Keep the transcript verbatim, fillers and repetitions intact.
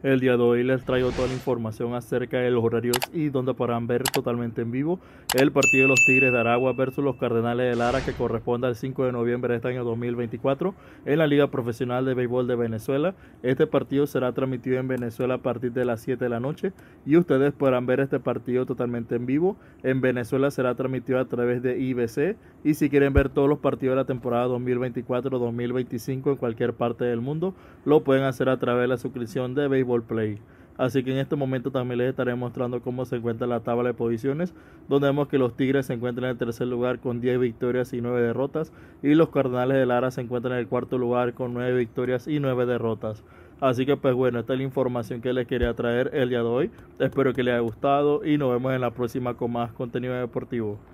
El día de hoy les traigo toda la información acerca de los horarios y donde podrán ver totalmente en vivo el partido de los Tigres de Aragua versus los Cardenales de Lara, que corresponde al cinco de noviembre de este año dos mil veinticuatro en la Liga Profesional de Béisbol de Venezuela. Este partido será transmitido en Venezuela a partir de las siete de la noche y ustedes podrán ver este partido totalmente en vivo. En Venezuela será transmitido a través de I B C, y si quieren ver todos los partidos de la temporada dos mil veinticuatro dos mil veinticinco en cualquier parte del mundo, lo pueden hacer a través de la suscripción de Béisbol Play. Así que en este momento también les estaré mostrando cómo se encuentra la tabla de posiciones, donde vemos que los Tigres se encuentran en el tercer lugar con diez victorias y nueve derrotas, y los Cardenales de Lara se encuentran en el cuarto lugar con nueve victorias y nueve derrotas. Así que pues bueno, esta es la información que les quería traer el día de hoy. Espero que les haya gustado y nos vemos en la próxima con más contenido deportivo.